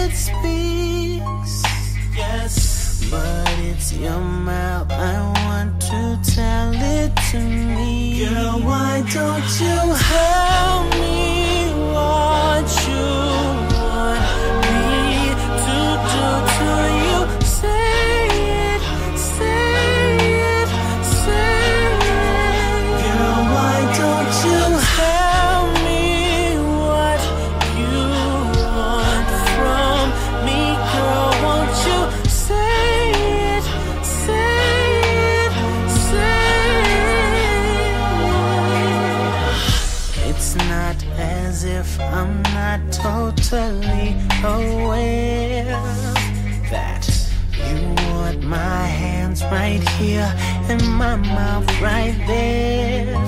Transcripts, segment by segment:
it speaks, yes, but it's your mouth. I want to tell it to me. Girl, why don't you help me what you want me to do to you? Say it, say it, say it. Girl, why don't you help me what you want from me? Girl, won't you say it, say it, say it. It's not as if I'm not totally aware that you want my hands right here and my mouth right there.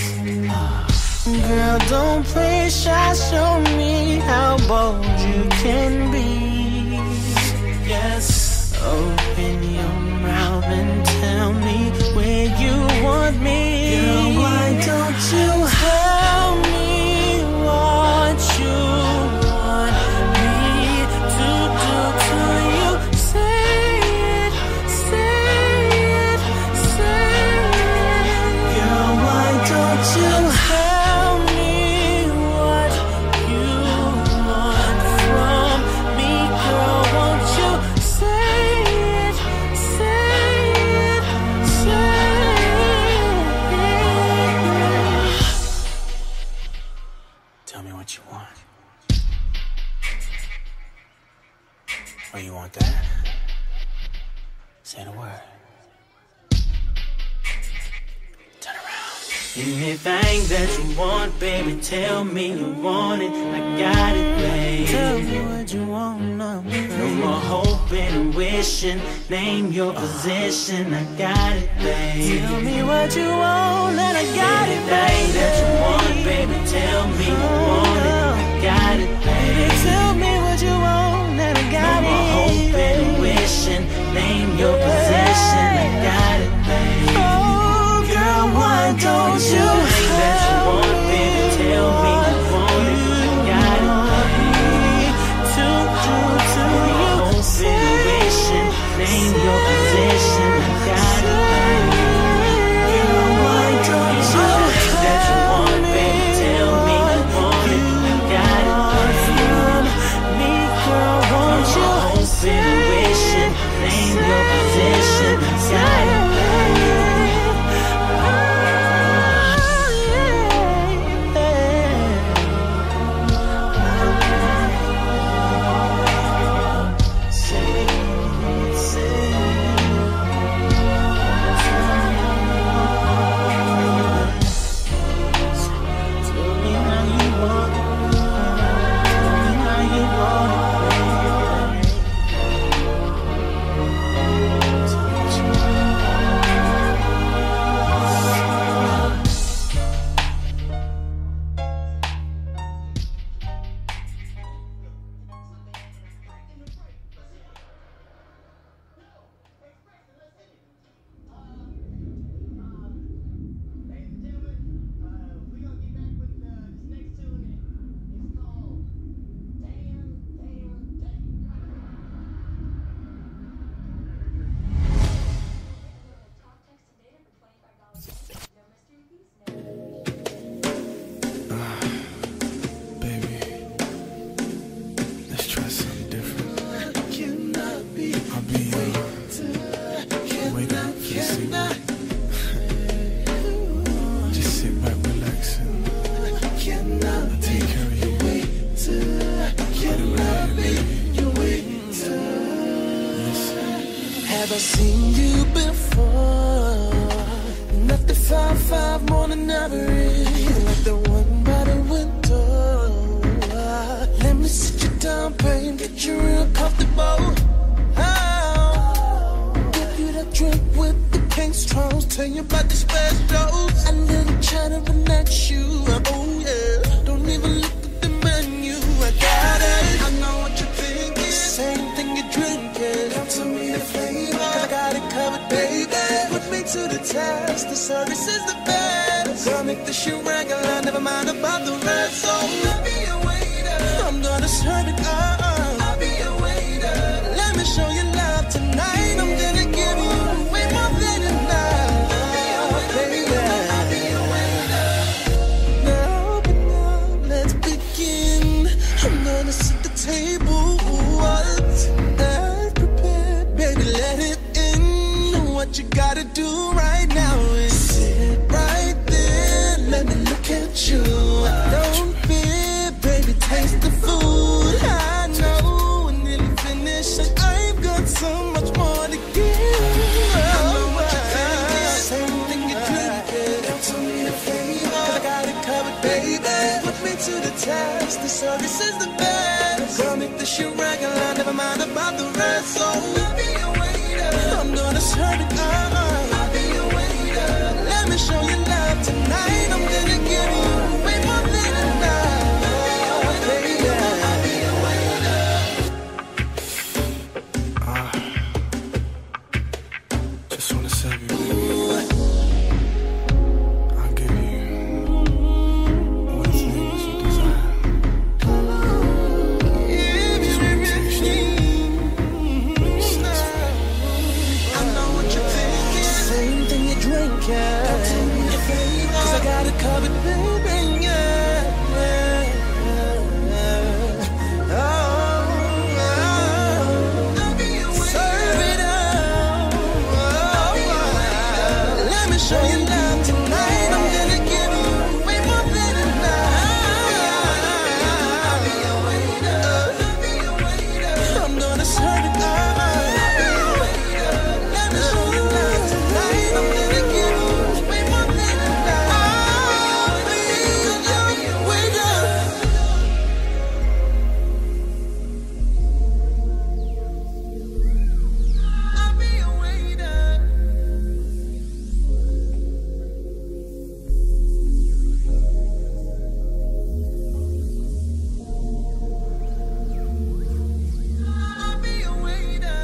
Girl, don't play shy, show me how bold you can be. Yes, open your mouth and tell me where you want me. Girl, why don't you help me what you want me to do to you? Say it, say it, say it. Girl, why don't you help me what you want from me? Girl, won't you say it, say it, say it. Tell me what you want. Oh, you want that? Say the word. Turn around. Anything that you want, baby, tell me you want it. I got it, baby. Tell me what you want, no. No more hoping and wishing. Name your position, I got it, baby. Tell me what you want, and I got it, baby. Anything that you want, baby, tell me you want it. I got it, baby. Tell me what you want, and I got it. No more hoping and wishing. Name your position, I got it, baby. Oh, girl, why don't you anything that you want, baby, tell me you want it. I got it, baby. To do to you, hoping and wishing. Name your position, I got it, baby. Girl, why don't you anything that you want, baby, tell me you want it. I got it, baby. Me, girl, won't you hoping and wishing. Name your position, I got it, baby. Have I seen you before? Not the 5'5", more than average, like the one by the window. Let me sit you down, babe, get you real comfortable. Give you that drink with the King Strong, tell you about the specials. A little try to relax you, oh yeah. Don't even look at the menu, I got it. I know what you're thinking, same thing you're drinking. Come to me the flavor, 'cause I got it covered, baby. Put me to the test, the service is the best. Girl, make this shit regular, never mind about the rest. So I'll be your waiter, I'm gonna serve it up. I'll be your waiter. test. The service is the best. Girl, make the shit regular, never mind about the rest. So I'll be your waiter. I'm gonna serve it up. I'll be your waiter. Let me show you love tonight. I'm gonna give you way more than enough. I'll be your waiter. Just wanna serve you, baby. I'll give you what as long as you desire. Just wanna taste you. Let me satisfy you. I know what you're thinking. Same thing you're drinking. Tell me your favorite, 'cause I got it covered, baby. Yeah. I'll be your waiter. Serve it up. Let me show you love tonight. I'm gonna give you way more than enough. I'll be your waiter. I'll be your waiter. I'm gonna serve it up. I'll be your waiter. Let me show you love tonight. I'm gonna give you way more than enough. I'll be your waiter. I'll be your waiter. I'll be your waiter.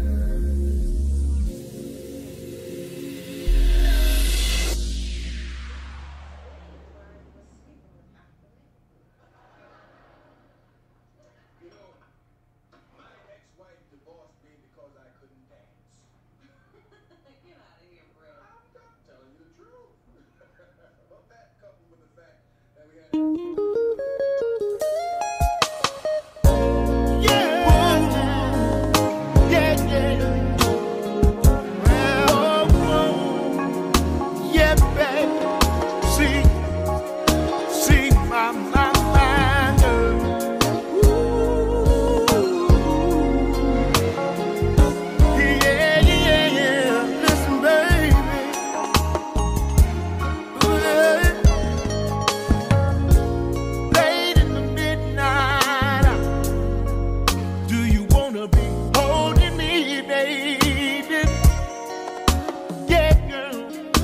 My ex-wife divorced me because I couldn't dance. Get out of here, bro. I'm telling you the truth. Well, that coupled with the fact that we had Yeah, babe. See my girl. Yeah. Listen, baby. Late in the midnight hour. Do you wanna be holding me, baby? Yeah, girl.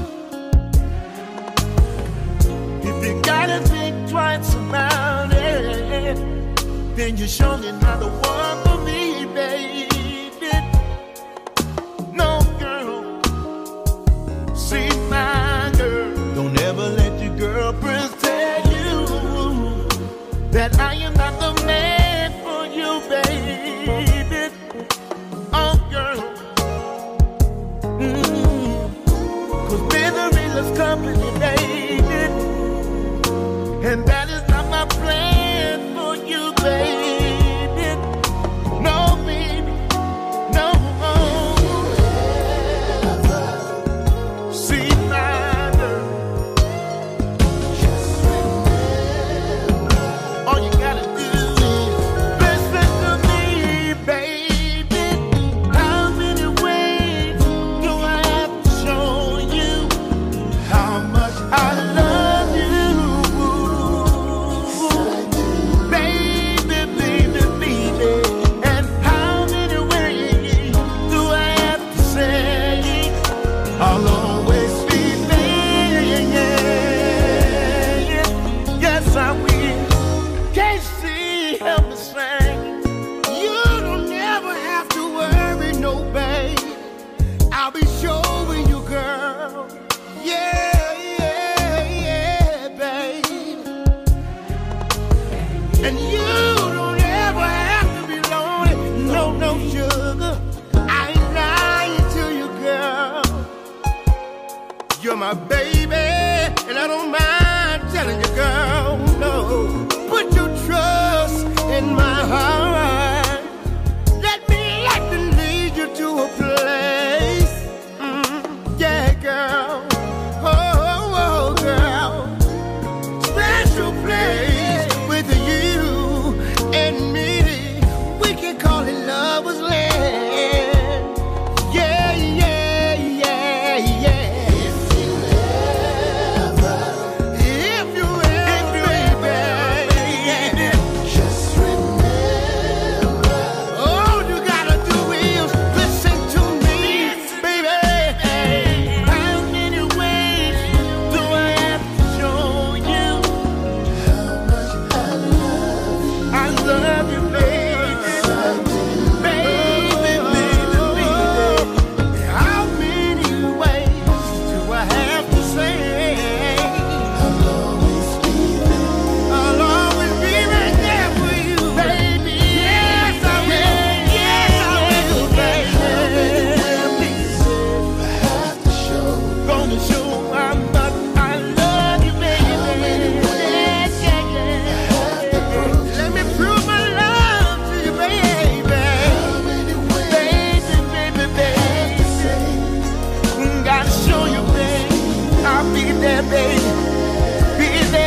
If you gotta think twice about it, then you're surely not the one for me, baby. No, girl. See my girl. Don't ever let your girlfriends tell you that I am not the man for you, baby. Oh, girl. 'Cause misery loves company, baby. And that is not my plan for you, baby. No, baby. No. See my girl. All you gotta do is listen to me, baby. How many ways do I have to show you how much I love you? Baby, baby, baby. And how many ways do I have to say I'll always be there? Yes, I will. Casey, help me sing. You don't ever have to worry, no, babe. I'll be showing you, girl. Yeah, babe. And you don't ever have to be lonely. No, sugar. I ain't lying to you, girl. You're my baby, and I don't mind telling you, girl, no. Put your trust in my heart. Let me lead you to a place. Yeah, girl. Oh, girl. Special place with you and me. We can call it lover's land. Yeah. If you ever, baby. there, baby. Be there.